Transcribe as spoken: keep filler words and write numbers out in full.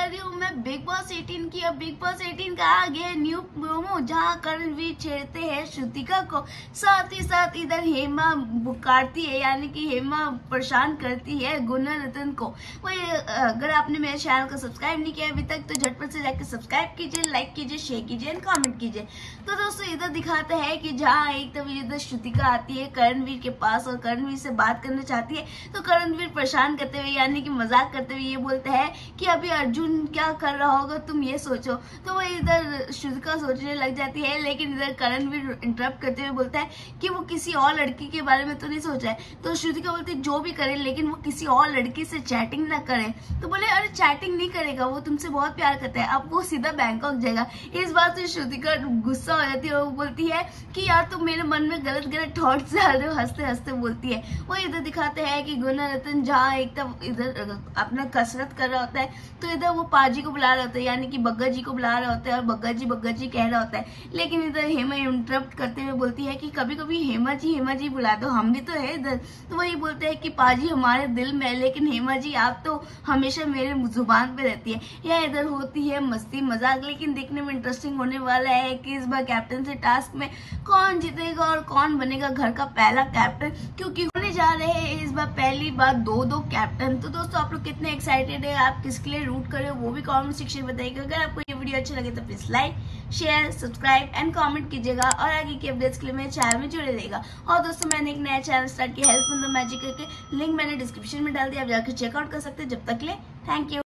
रही हूँ मैं बिग बॉस एटीन की। अब बिग बॉस एटीन का आ गया न्यू प्रोमो, जहाँ करणवीर छेड़ते हैं श्रुतिका को, साथ ही साथ इधर हेमा बुकारती है, यानी कि हेमा परेशान करती है गुणरत्न को। वही अगर आपने मेरे चैनल को सब्सक्राइब नहीं किया अभी तक तो झटपट से जाकर सब्सक्राइब कीजिए, लाइक कीजिए, शेयर कीजिए एंड कमेंट कीजिए। तो दोस्तों इधर दिखाते हैं कि जहाँ एक तब इधर श्रुतिका आती है करणवीर के पास और करणवीर से बात करना चाहती है, तो करणवीर परेशान करते हुए यानी कि मजाक करते हुए ये बोलते हैं कि अभी अर्जुन क्या कर रहा होगा तुम ये सोचो। तो वो इधर श्रुतिका सोचने लग जाती है, लेकिन इधर करणवीर इंटरप्ट करते हुए बोलता है कि वो किसी और लड़की के बारे में तो नहीं सोचा है। तो श्रुतिका बोलती है जो भी करे लेकिन वो किसी और लड़की से चैटिंग ना करे। तो बोले अरे चैटिंग नहीं करेगा, वो तुमसे बहुत प्यार करता है, अब वो सीधा बैंकॉक जाएगा। इस बात से श्रुतिका गुस्सा हो जाती है और वो बोलती है कि यार तुम मेरे मन में गलत गलत थॉट्स डाल रहे हो, हंसते हंसते बोलती है। वो इधर दिखाते हैं कि गुणरत्न जहाँ एक तब इधर अपना कसरत कर रहा होता है, तो इधर वो पाजी को बुला रहा होता है, यानी कि बग्गा जी को बुला रहा होता है और बग्गा जी बग्गा जी कह रहा होता है। लेकिन इधर हेमा इंटरप्ट करते हुए बोलती है कि कभी कभी हेमा जी हेमा जी बुला दो, हम भी तो है इधर। तो वही बोलते हैं कि पाजी हमारे दिल में है, लेकिन हेमा जी आप तो हमेशा मेरे जुबान पे रहती है। यह इधर होती है मस्ती मजाक, लेकिन देखने में इंटरेस्टिंग होने वाला है कि इस बार कैप्टन से टास्क में कौन जीतेगा और कौन बनेगा घर का पहला कैप्टन, क्योंकि होने जा रहे हैं इस बार पहली बार दो दो कैप्टन। तो दोस्तों आप लोग कितने एक्साइटेड है, आप किसके लिए रूट कर रहे हो वो भी कमेंट सेक्शन में बताइएगा। अगर आपको ये वीडियो अच्छा लगे तो please like share subscribe and comment कीजिएगा और आगे की अपडेट्स के लिए मेरे चैनल में जुड़े रहेगा। और दोस्तों मैंने एक नया चैनल स्टार्ट किया हेल्प इन द मैजिक करके, लिंक मैंने डिस्क्रिप्शन में डाल दिया, आप जाकर चेकआउट कर सकते हैं। जब तक ले थैंक यू।